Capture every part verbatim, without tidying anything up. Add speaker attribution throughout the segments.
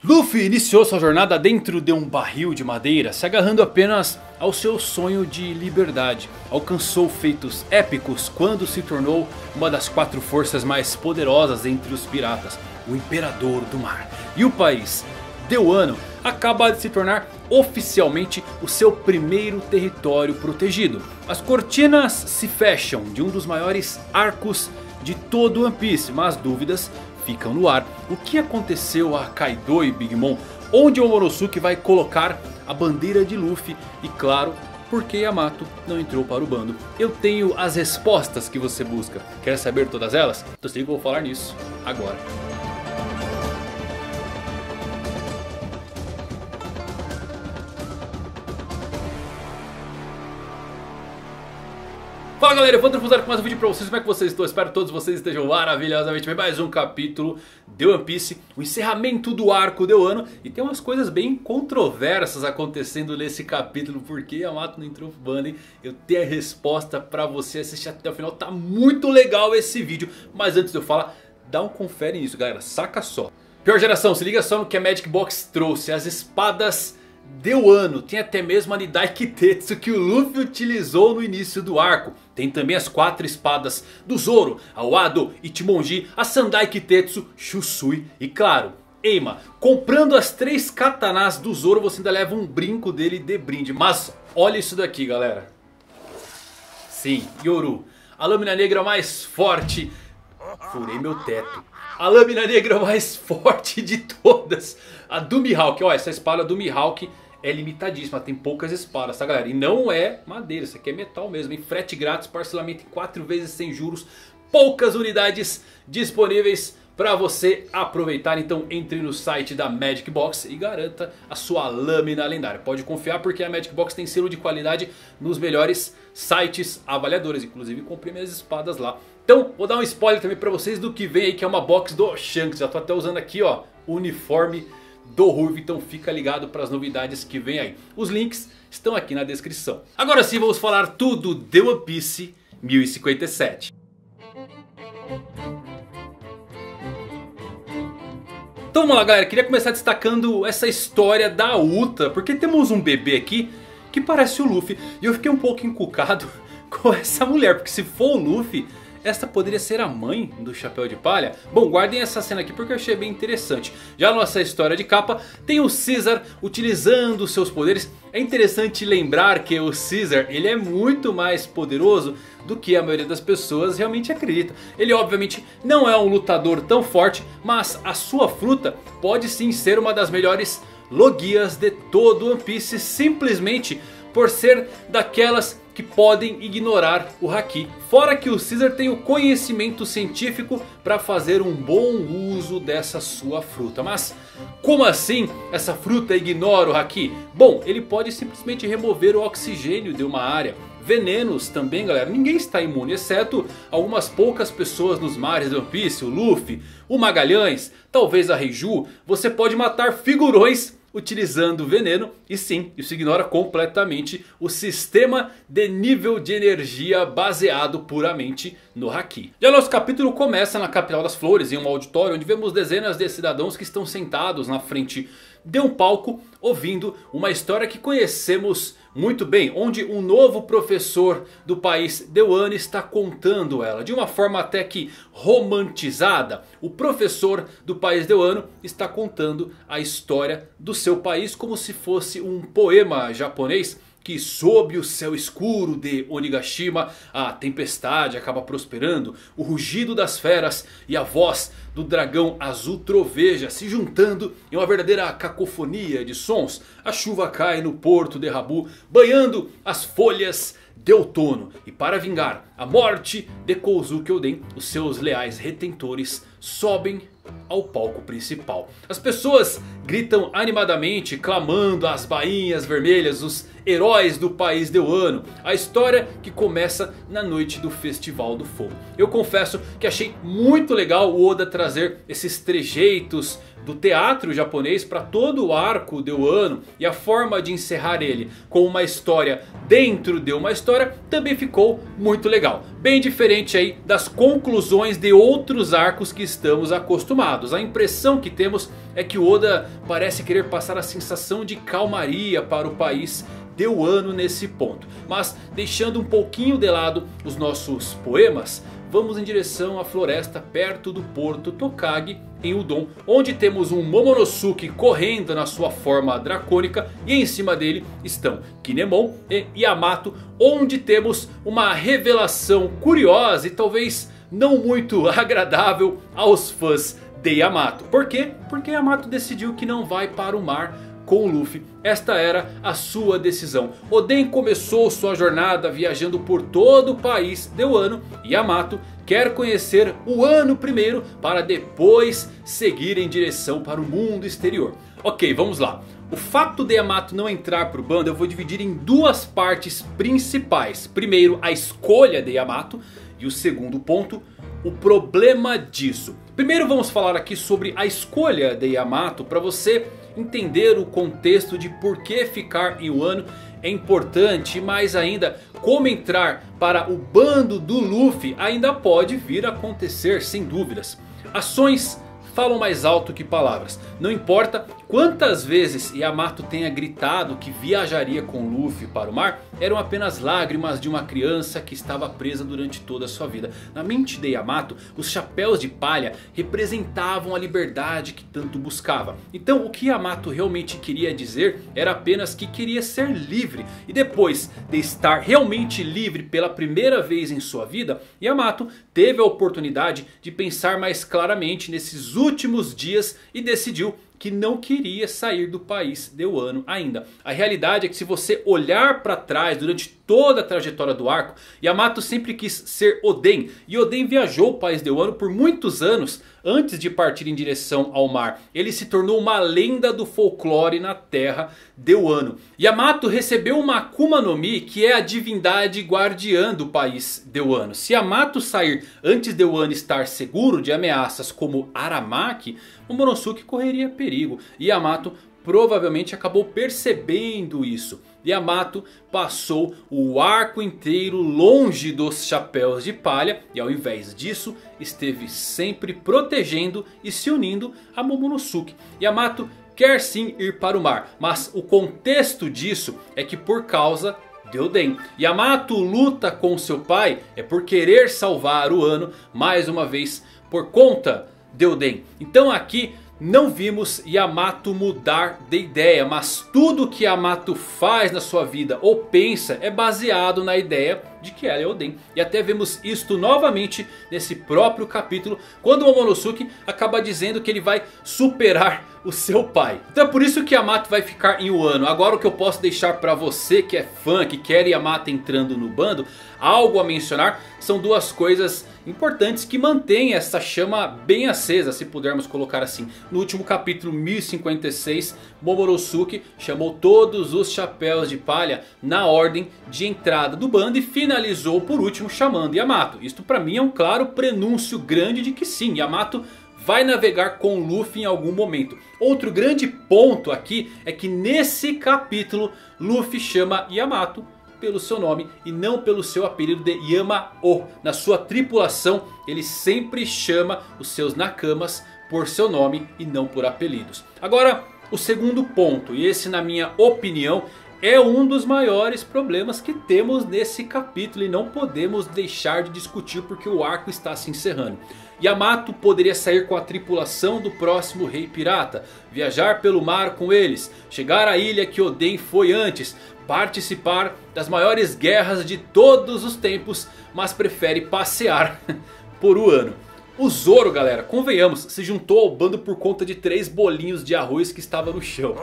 Speaker 1: Luffy iniciou sua jornada dentro de um barril de madeira, se agarrando apenas ao seu sonho de liberdade. Alcançou feitos épicos quando se tornou uma das quatro forças mais poderosas entre os piratas, o Imperador do Mar. E o país de Wano acaba de se tornar oficialmente o seu primeiro território protegido. As cortinas se fecham de um dos maiores arcos de todo One Piece, mas dúvidas ficam no ar. O que aconteceu a Kaido e Big Mom? Onde o Momonosuke vai colocar a bandeira de Luffy? E claro, por que Yamato não entrou para o bando? Eu tenho as respostas que você busca. Quer saber todas elas? Então sei que eu vou falar nisso agora. Fala galera, eu vou transfusar com mais um vídeo pra vocês. Como é que vocês estão? Espero que todos vocês estejam maravilhosamente bem. Mais um capítulo de One Piece, o encerramento do arco de Wano. E tem umas coisas bem controversas acontecendo nesse capítulo. Por que Yamato não entrou pro bando, hein? Eu tenho a resposta pra você, assistir até o final. Tá muito legal esse vídeo. Mas antes de eu falar, dá um confere nisso galera, saca só. Pior geração, se liga só no que a Magic Box trouxe. As espadas de Wano, tem até mesmo a Nidai Kitetsu que o Luffy utilizou no início do arco. Tem também as quatro espadas do Zoro, a Wado, Ichimonji, a Sandai Kitetsu, Shusui e claro, Eima. Comprando as três katanas do Zoro você ainda leva um brinco dele de brinde. Mas olha isso daqui galera. Sim, Yoru, a lâmina negra mais forte. Furei meu teto. A lâmina negra mais forte de todas. A do Mihawk. Olha, essa espada do Mihawk é limitadíssima. Tem poucas espadas, tá galera? E não é madeira, isso aqui é metal mesmo. Em frete grátis, parcelamento em quatro vezes sem juros. Poucas unidades disponíveis para você aproveitar. Então entre no site da Magic Box e garanta a sua lâmina lendária. Pode confiar porque a Magic Box tem selo de qualidade nos melhores sites avaliadores. Inclusive comprei minhas espadas lá. Então vou dar um spoiler também para vocês do que vem aí, que é uma box do Shanks. Já tô até usando aqui ó, o uniforme do Ruivo. Então fica ligado para as novidades que vem aí. Os links estão aqui na descrição. Agora sim vamos falar tudo de One Piece mil e cinquenta e sete. Então vamos lá galera, queria começar destacando essa história da Uta. Porque temos um bebê aqui que parece o Luffy. E eu fiquei um pouco encucado com essa mulher. Porque se for o Luffy, esta poderia ser a mãe do Chapéu de Palha? Bom, guardem essa cena aqui porque eu achei bem interessante. Já na nossa história de capa, tem o Caesar utilizando seus poderes. É interessante lembrar que o Caesar, ele é muito mais poderoso do que a maioria das pessoas realmente acredita. Ele obviamente não é um lutador tão forte, mas a sua fruta pode sim ser uma das melhores logias de todo One Piece. Simplesmente por ser daquelas que podem ignorar o Haki. Fora que o Caesar tem o conhecimento científico para fazer um bom uso dessa sua fruta. Mas como assim essa fruta ignora o Haki? Bom, ele pode simplesmente remover o oxigênio de uma área. Venenos também galera, ninguém está imune, exceto algumas poucas pessoas nos mares de One Piece. O Luffy, o Magalhães, talvez a Reiju. Você pode matar figurões utilizando veneno. E sim, isso ignora completamente o sistema de nível de energia baseado puramente no Haki. Já nosso capítulo começa na capital das flores, em um auditório onde vemos dezenas de cidadãos que estão sentados na frente de um palco, ouvindo uma história que conhecemos muito bem, onde um novo professor do país de Wano está contando ela de uma forma até que romantizada. O professor do país de Wano está contando a história do seu país como se fosse um poema japonês. Que sob o céu escuro de Onigashima a tempestade acaba prosperando. O rugido das feras e a voz do dragão azul troveja se juntando em uma verdadeira cacofonia de sons. A chuva cai no porto de Rabu, banhando as folhas de outono. E para vingar a morte de Kozuki Oden, os seus leais retentores sobem ao palco principal. As pessoas gritam animadamente, clamando as bainhas vermelhas, os heróis do país de Wano. A história que começa na noite do Festival do Fogo. Eu confesso que achei muito legal o Oda trazer esses trejeitos do teatro japonês para todo o arco de Wano. E a forma de encerrar ele com uma história dentro de uma história também ficou muito legal. Bem diferente aí das conclusões de outros arcos que estamos acostumados. acostumados. A impressão que temos é que Oda parece querer passar a sensação de calmaria para o país de Wano nesse ponto. Mas deixando um pouquinho de lado os nossos poemas, vamos em direção à floresta perto do porto Tokage em Udon, onde temos um Momonosuke correndo na sua forma dracônica e em cima dele estão Kinemon e Yamato, onde temos uma revelação curiosa e talvez não muito agradável aos fãs de Yamato. Por quê? Porque Yamato decidiu que não vai para o mar com o Luffy. Esta era a sua decisão. Oden começou sua jornada viajando por todo o país de Wano. E Yamato quer conhecer o Wano primeiro para depois seguir em direção para o mundo exterior. Ok, vamos lá. O fato de Yamato não entrar para o bando eu vou dividir em duas partes principais. Primeiro, a escolha de Yamato. E o segundo ponto, o problema disso. Primeiro vamos falar aqui sobre a escolha de Yamato para você entender o contexto de por que ficar em Wano é importante. E mais ainda, como entrar para o bando do Luffy ainda pode vir a acontecer sem dúvidas. Ações falam mais alto que palavras. Não importa quantas vezes Yamato tenha gritado que viajaria com Luffy para o mar, eram apenas lágrimas de uma criança que estava presa durante toda a sua vida. Na mente de Yamato, os chapéus de palha representavam a liberdade que tanto buscava. Então o que Yamato realmente queria dizer era apenas que queria ser livre. E depois de estar realmente livre pela primeira vez em sua vida, Yamato teve a oportunidade de pensar mais claramente nesses últimos dias e decidiu que não queria sair do país de Wano ainda. A realidade é que se você olhar para trás durante toda a trajetória do arco, Yamato sempre quis ser Oden. E Oden viajou o país de Wano por muitos anos antes de partir em direção ao mar. Ele se tornou uma lenda do folclore na terra de Wano. Yamato recebeu uma Akuma no Mi, que é a divindade guardiã do país de Wano. Se Yamato sair antes de Wano estar seguro de ameaças como Aramaki, Momonosuke correria perigo. E Yamato provavelmente acabou percebendo isso. Yamato passou o arco inteiro longe dos chapéus de palha. E ao invés disso esteve sempre protegendo e se unindo a Momonosuke. Yamato quer sim ir para o mar, mas o contexto disso é que por causa de Oden. Yamato luta com seu pai é por querer salvar o Wano mais uma vez por conta de Oden. Então aqui não vimos Yamato mudar de ideia, mas tudo que Yamato faz na sua vida ou pensa é baseado na ideia de que ela é Oden. E até vemos isto novamente nesse próprio capítulo, quando o Momonosuke acaba dizendo que ele vai superar o seu pai. Então é por isso que Yamato vai ficar em Wano. Agora o que eu posso deixar para você que é fã, que quer Yamato entrando no bando, algo a mencionar são duas coisas importantes que mantêm essa chama bem acesa, se pudermos colocar assim. No último capítulo mil e cinquenta e seis, Momonosuke chamou todos os chapéus de palha na ordem de entrada do bando e finalizou por último chamando Yamato. Isto para mim é um claro prenúncio grande de que sim, Yamato vai navegar com Luffy em algum momento. Outro grande ponto aqui é que nesse capítulo Luffy chama Yamato pelo seu nome e não pelo seu apelido de Yama-o. Na sua tripulação ele sempre chama os seus nakamas por seu nome e não por apelidos. Agora o segundo ponto, e esse na minha opinião é um dos maiores problemas que temos nesse capítulo e não podemos deixar de discutir porque o arco está se encerrando. Yamato poderia sair com a tripulação do próximo rei pirata, viajar pelo mar com eles, chegar à ilha que Oden foi antes, participar das maiores guerras de todos os tempos, mas prefere passear por Wano. O Zoro, galera, convenhamos, se juntou ao bando por conta de três bolinhos de arroz que estava no chão.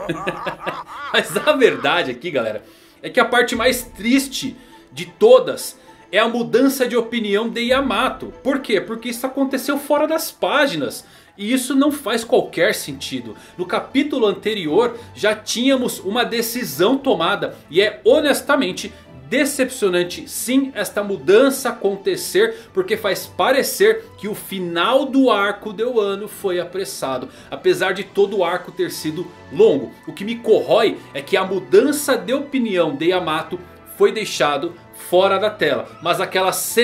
Speaker 1: Mas a verdade aqui, galera, é que a parte mais triste de todas é a mudança de opinião de Yamato. Por quê? Porque isso aconteceu fora das páginas. E isso não faz qualquer sentido. No capítulo anterior já tínhamos uma decisão tomada. E é honestamente decepcionante sim esta mudança acontecer, porque faz parecer que o final do arco de Wano foi apressado, apesar de todo o arco ter sido longo. O que me corrói é que a mudança de opinião de Yamato foi deixado fora da tela, mas aquela cena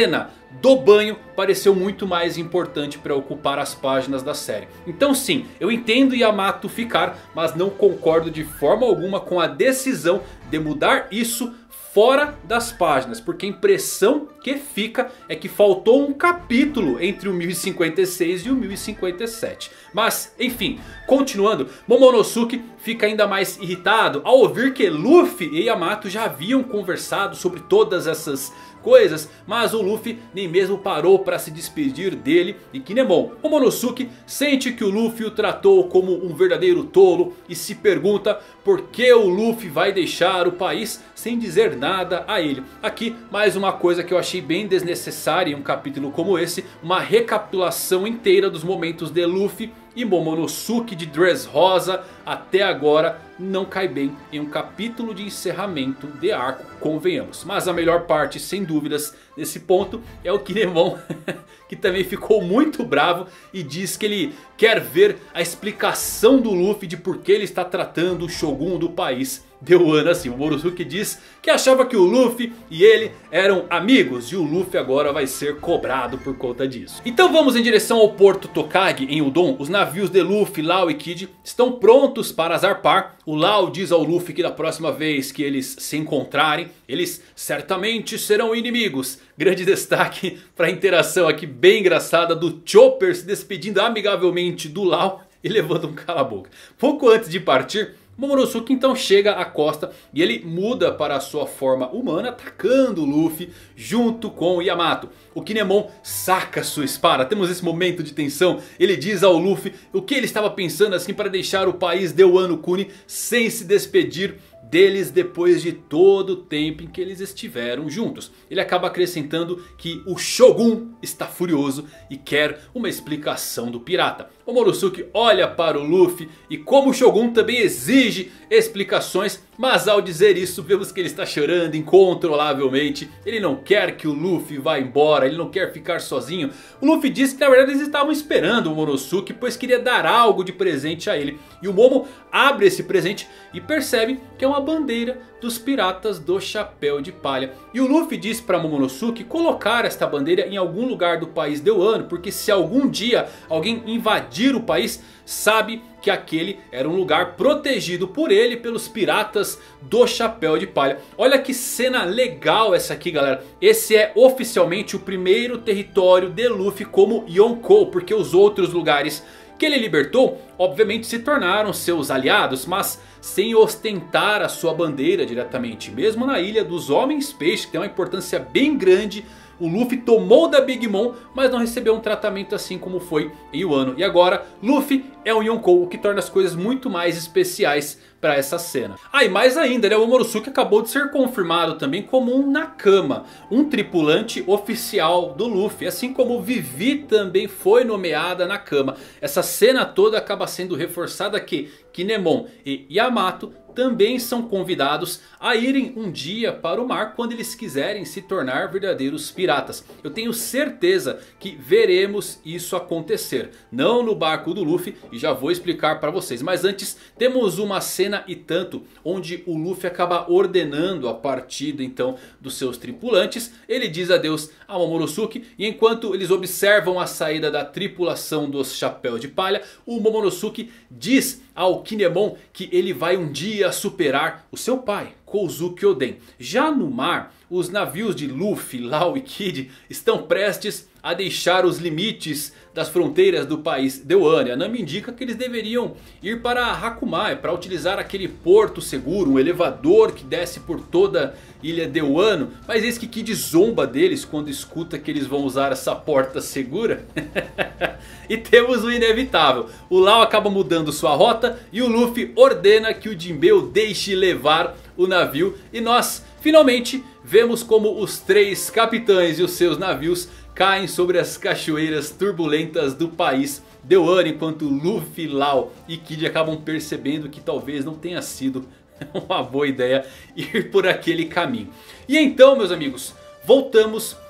Speaker 1: do banho pareceu muito mais importante para ocupar as páginas da série. Então sim, eu entendo Yamato ficar, mas não concordo de forma alguma com a decisão de mudar isso fora das páginas, porque a impressão que fica é que faltou um capítulo entre o mil e cinquenta e seis e o mil e cinquenta e sete. Mas enfim, continuando, Momonosuke fica ainda mais irritado ao ouvir que Luffy e Yamato já haviam conversado sobre todas essas coisas, mas o Luffy nem mesmo parou para se despedir dele e Kinemon. Momonosuke sente que o Luffy o tratou como um verdadeiro tolo e se pergunta por que o Luffy vai deixar o país sem dizer nada a ele. Aqui mais uma coisa que eu achei bem desnecessária em um capítulo como esse, uma recapitulação inteira dos momentos de Luffy e Momonosuke de Dressrosa até agora não cai bem em um capítulo de encerramento de arco, convenhamos. Mas a melhor parte, sem dúvidas, nesse ponto é o Kinemon, que também ficou muito bravo e diz que ele quer ver a explicação do Luffy de por que ele está tratando o Shogun do país de Wano assim. O Momonosuke diz que achava que o Luffy e ele eram amigos e o Luffy agora vai ser cobrado por conta disso. Então vamos em direção ao Porto Tokage em Udon. Os navios de Luffy, Law e Kid estão prontos para zarpar. O Law diz ao Luffy que da próxima vez que eles se encontrarem, eles certamente serão inimigos. Grande destaque para a interação aqui bem engraçada do Chopper se despedindo amigavelmente do Law e levando um cala-boca. Pouco antes de partir, Momonosuke então chega à costa e ele muda para a sua forma humana, atacando o Luffy junto com o Yamato. O Kinemon saca sua espada, temos esse momento de tensão. Ele diz ao Luffy o que ele estava pensando assim para deixar o país de Wano Kuni sem se despedir deles depois de todo o tempo em que eles estiveram juntos. Ele acaba acrescentando que o Shogun está furioso e quer uma explicação do pirata. O Momonosuke olha para o Luffy e como o Shogun também exige explicações, mas ao dizer isso vemos que ele está chorando incontrolavelmente. Ele não quer que o Luffy vá embora, ele não quer ficar sozinho. O Luffy diz que na verdade eles estavam esperando o Momonosuke, pois queria dar algo de presente a ele. E o Momo abre esse presente e percebe que é uma bandeira dos piratas do Chapéu de Palha. E o Luffy diz para Momonosuke colocar esta bandeira em algum lugar do país de Wano, porque se algum dia alguém invadir o país, sabe que aquele era um lugar protegido por ele pelos piratas do Chapéu de Palha. Olha que cena legal essa aqui, galera. Esse é oficialmente o primeiro território de Luffy como Yonkou, porque os outros lugares que ele libertou obviamente se tornaram seus aliados, mas sem ostentar a sua bandeira diretamente. Mesmo na Ilha dos Homens Peixe, que tem uma importância bem grande, o Luffy tomou da Big Mom, mas não recebeu um tratamento assim como foi em Wano. E agora Luffy é um Yonkou, o que torna as coisas muito mais especiais para essa cena. Ah, e mais ainda, né, o Momonosuke acabou de ser confirmado também como um Nakama, um tripulante oficial do Luffy, assim como o Vivi também foi nomeada Nakama. Essa cena toda acaba sendo reforçada que Kinemon e Yamato também são convidados a irem um dia para o mar quando eles quiserem se tornar verdadeiros piratas. Eu tenho certeza que veremos isso acontecer. Não no barco do Luffy, e já vou explicar para vocês. Mas antes temos uma cena e tanto onde o Luffy acaba ordenando a partida então dos seus tripulantes. Ele diz adeus a Momonosuke e enquanto eles observam a saída da tripulação dos Chapéu de Palha, o Momonosuke diz ao Kinemon que ele vai um dia superar o seu pai, Kozuki Oden. Já no mar, os navios de Luffy, Law e Kid estão prestes a deixar os limites das fronteiras do país de Wano. A Nami indica que eles deveriam ir para Hakumai para utilizar aquele porto seguro, um elevador que desce por toda a ilha de Wano. Mas eis que Kid zomba deles quando escuta que eles vão usar essa porta segura. E temos o inevitável. O Law acaba mudando sua rota e o Luffy ordena que o Jinbei deixe levar o navio. E nós finalmente vemos como os três capitães e os seus navios caem sobre as cachoeiras turbulentas do país de Wano, enquanto Luffy, Law e Kid acabam percebendo que talvez não tenha sido uma boa ideia ir por aquele caminho. E então, meus amigos, voltamos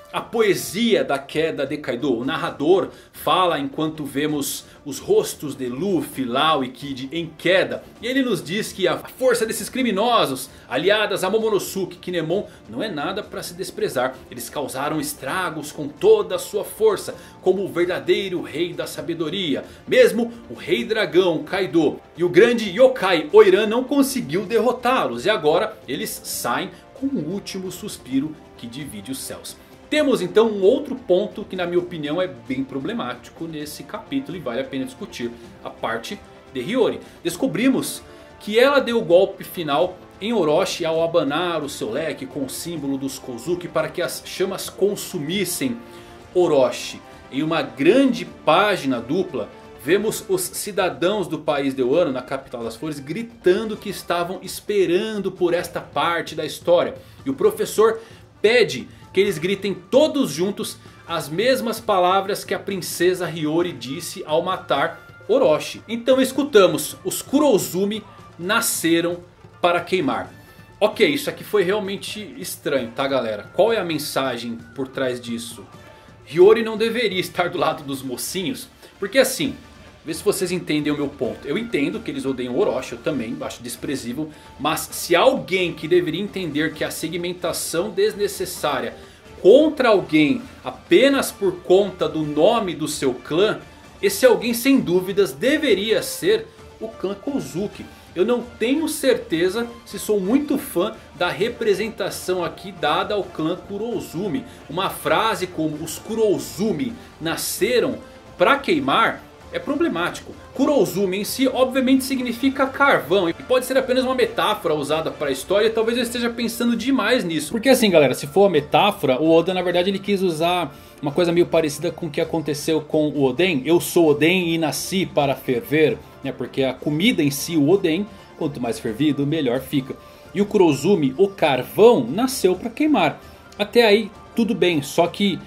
Speaker 1: a poesia da queda de Kaido. O narrador fala enquanto vemos os rostos de Luffy, Law e Kid em queda. E ele nos diz que a força desses criminosos, aliadas a Momonosuke e Kinemon, não é nada para se desprezar. Eles causaram estragos com toda a sua força, como o verdadeiro rei da sabedoria. Mesmo o rei dragão Kaido e o grande yokai Oiran não conseguiu derrotá-los. E agora eles saem com o último suspiro que divide os céus. Temos então um outro ponto que na minha opinião é bem problemático nesse capítulo e vale a pena discutir. A parte de Hiyori. Descobrimos que ela deu o golpe final em Orochi ao abanar o seu leque com o símbolo dos Kozuki para que as chamas consumissem Orochi. Em uma grande página dupla vemos os cidadãos do país de Wano, na capital das flores, gritando que estavam esperando por esta parte da história. E o professor pede que eles gritem todos juntos as mesmas palavras que a princesa Hiyori disse ao matar Orochi. Então escutamos: os Kurozumi nasceram para queimar. Ok, isso aqui foi realmente estranho, tá galera? Qual é a mensagem por trás disso? Hiyori não deveria estar do lado dos mocinhos, porque assim, vê se vocês entendem o meu ponto. Eu entendo que eles odeiam Orochi, eu também acho desprezível. Mas se alguém que deveria entender que a segmentação desnecessária contra alguém apenas por conta do nome do seu clã, esse alguém sem dúvidas deveria ser o clã Kozuki. Eu não tenho certeza se sou muito fã da representação aqui dada ao clã Kurozumi. Uma frase como os Kurozumi nasceram para queimar é problemático. Kurozumi em si obviamente significa carvão e pode ser apenas uma metáfora usada para a história. E talvez eu esteja pensando demais nisso. Porque assim galera, se for uma metáfora, o Oda na verdade ele quis usar uma coisa meio parecida com o que aconteceu com o Oden. Eu sou Oden e nasci para ferver, né? Porque a comida em si, o Oden, quanto mais fervido melhor fica. E o Kurozumi, o carvão, nasceu para queimar. Até aí tudo bem, só que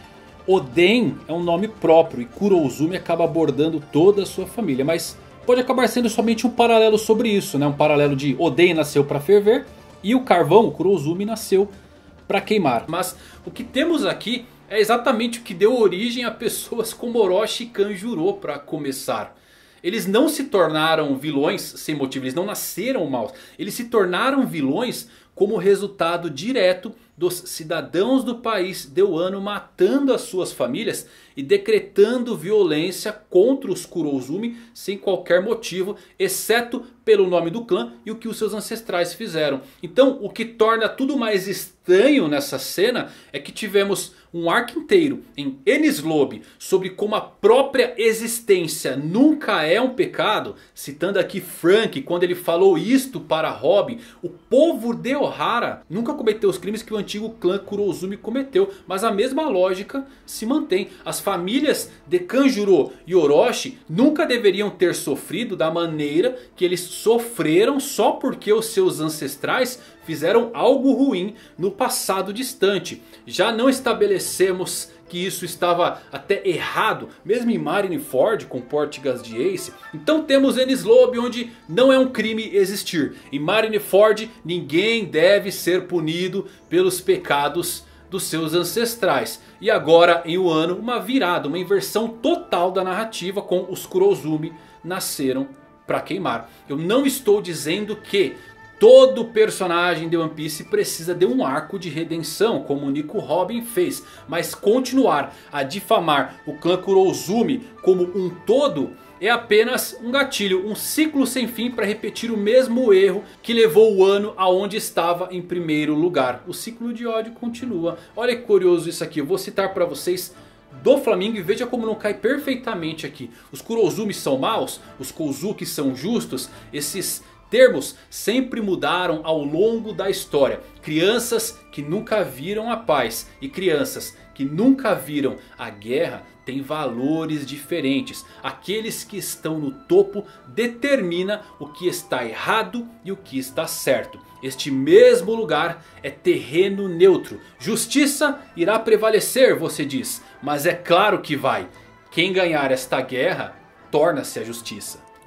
Speaker 1: Oden é um nome próprio e Kurozumi acaba abordando toda a sua família. Mas pode acabar sendo somente um paralelo sobre isso, né? Um paralelo de Oden nasceu para ferver e o carvão, o Kurozumi, nasceu para queimar. Mas o que temos aqui é exatamente o que deu origem a pessoas como Orochi e Kanjuro para começar. Eles não se tornaram vilões sem motivo, eles não nasceram maus. Eles se tornaram vilões como resultado direto dos cidadãos do país de Wano matando as suas famílias e decretando violência contra os Kurozumi sem qualquer motivo, exceto pelo nome do clã e o que os seus ancestrais fizeram. Então o que torna tudo mais estranho nessa cena é que tivemos um arco inteiro em Enies Lobby sobre como a própria existência nunca é um pecado. Citando aqui Frank, quando ele falou isto para Robin: o povo de Ohara nunca cometeu os crimes que o antigo clã Kurozumi cometeu. Mas a mesma lógica se mantém. As famílias de Kanjuro e Orochi nunca deveriam ter sofrido da maneira que eles sofreram só porque os seus ancestrais fizeram algo ruim no passado distante. Já não estabelecemos que isso estava até errado, mesmo em Marineford com Portgas de Ace. Então temos Enies Lobby, onde não é um crime existir. Em Marineford ninguém deve ser punido pelos pecados dos seus ancestrais. E agora em Wano uma virada, uma inversão total da narrativa, com os Kurozumi nasceram para queimar. Eu não estou dizendo que todo personagem de One Piece precisa de um arco de redenção, como o Nico Robin fez. Mas continuar a difamar o clã Kurozumi como um todo é apenas um gatilho, um ciclo sem fim para repetir o mesmo erro que levou o Wano aonde estava em primeiro lugar. O ciclo de ódio continua. Olha que curioso isso aqui, eu vou citar para vocês do Flamengo e veja como não cai perfeitamente aqui. Os Kurozumi são maus, os Kozuki são justos. Esses termos sempre mudaram ao longo da história. Crianças que nunca viram a paz e crianças que nunca viram a guerra têm valores diferentes. Aqueles que estão no topo determinam o que está errado e o que está certo. Este mesmo lugar é terreno neutro. Justiça irá prevalecer, você diz. Mas é claro que vai. Quem ganhar esta guerra torna-se a justiça.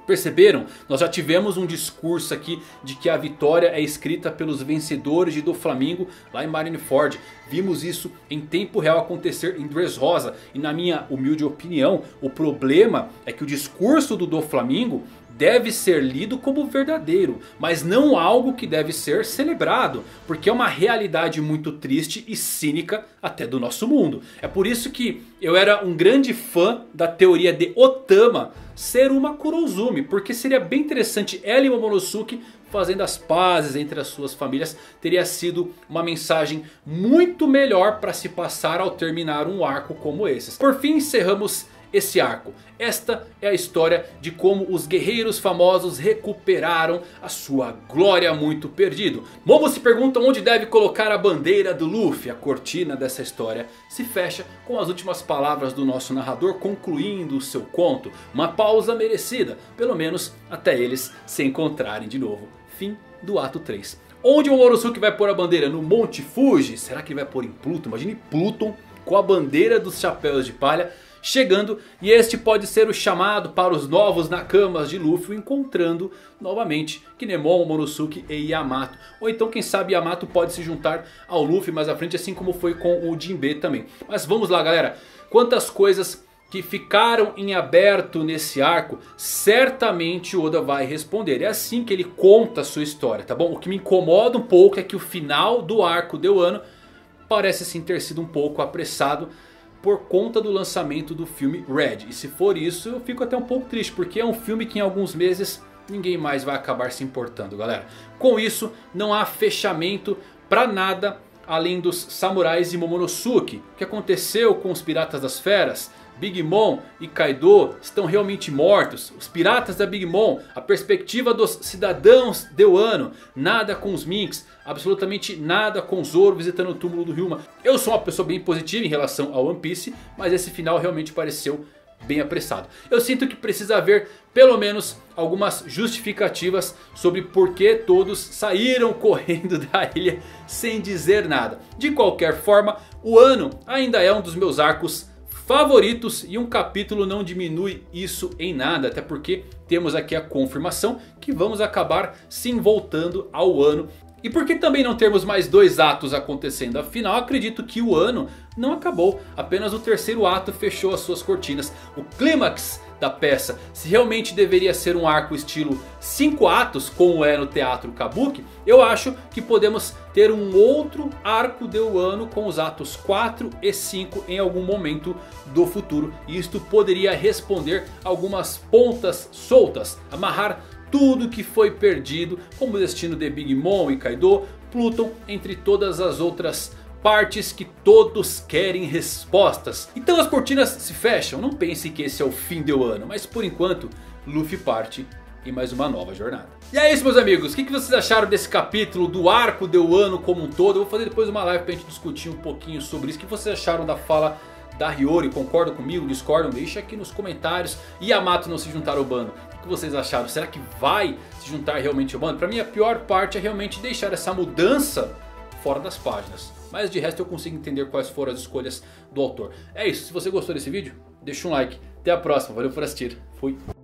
Speaker 1: Perceberam? Nós já tivemos um discurso aqui de que a vitória é escrita pelos vencedores de Doflamingo lá em Marineford. Vimos isso em tempo real acontecer em Dressrosa. E na minha humilde opinião, o problema é que o discurso do Doflamingo deve ser lido como verdadeiro, mas não algo que deve ser celebrado, porque é uma realidade muito triste e cínica até do nosso mundo. É por isso que eu era um grande fã da teoria de Otama ser uma Kurozumi, porque seria bem interessante ela e Momonosuke fazendo as pazes entre as suas famílias. Teria sido uma mensagem muito melhor para se passar ao terminar um arco como esse. Por fim, encerramos esse arco. Esta é a história de como os guerreiros famosos recuperaram a sua glória muito perdido. Momo se pergunta onde deve colocar a bandeira do Luffy. A cortina dessa história se fecha com as últimas palavras do nosso narrador concluindo o seu conto. Uma pausa merecida, pelo menos até eles se encontrarem de novo. Fim do ato três. Onde o Momonosuke vai pôr a bandeira? No Monte Fuji? Será que ele vai pôr em Pluton? Imagine Pluton com a bandeira dos chapéus de palha chegando, e este pode ser o chamado para os novos Nakamas de Luffy, encontrando novamente Kinemon, Momonosuke e Yamato. Ou então quem sabe Yamato pode se juntar ao Luffy mais à frente, assim como foi com o Jinbe também. Mas vamos lá, galera, quantas coisas que ficaram em aberto nesse arco, certamente Oda vai responder. É assim que ele conta a sua história, tá bom? O que me incomoda um pouco é que o final do arco de Wano parece sim ter sido um pouco apressado por conta do lançamento do filme Red. E se for isso, eu fico até um pouco triste, porque é um filme que em alguns meses ninguém mais vai acabar se importando, galera. Com isso, não há fechamento pra nada além dos samurais e Momonosuke. O que aconteceu com os piratas das feras? Big Mom e Kaido estão realmente mortos. Os piratas da Big Mom, a perspectiva dos cidadãos de Wano, nada com os Minks, absolutamente nada com Zoro visitando o túmulo do Ryuma. Eu sou uma pessoa bem positiva em relação ao One Piece, mas esse final realmente pareceu bem apressado. Eu sinto que precisa haver pelo menos algumas justificativas sobre por que todos saíram correndo da ilha sem dizer nada. De qualquer forma, o Wano ainda é um dos meus arcos favoritos e um capítulo não diminui isso em nada. Até porque temos aqui a confirmação que vamos acabar sim voltando ao Wano. E por que também não termos mais dois atos acontecendo? Afinal, acredito que o ano não acabou. Apenas o terceiro ato fechou as suas cortinas. O clímax da peça, se realmente deveria ser um arco estilo cinco atos, como é no Teatro Kabuki, eu acho que podemos ter um outro arco de Wano com os atos quatro e cinco em algum momento do futuro. E isto poderia responder algumas pontas soltas, amarrar tudo que foi perdido, como o destino de Big Mom e Kaido, Pluton, entre todas as outras partes que todos querem respostas. Então as cortinas se fecham, não pense que esse é o fim de Wano, mas por enquanto Luffy parte em mais uma nova jornada. E é isso, meus amigos, o que vocês acharam desse capítulo, do arco de Wano como um todo? Eu vou fazer depois uma live pra gente discutir um pouquinho sobre isso. O que vocês acharam da fala da Hiyori? Concordam comigo? Discordam? Deixa aqui nos comentários. E Yamato não se juntar ao bando, o que vocês acharam? Será que vai se juntar realmente ao bando? Pra mim a pior parte é realmente deixar essa mudança fora das páginas. Mas de resto eu consigo entender quais foram as escolhas do autor. É isso, se você gostou desse vídeo, deixa um like. Até a próxima, valeu por assistir. Fui.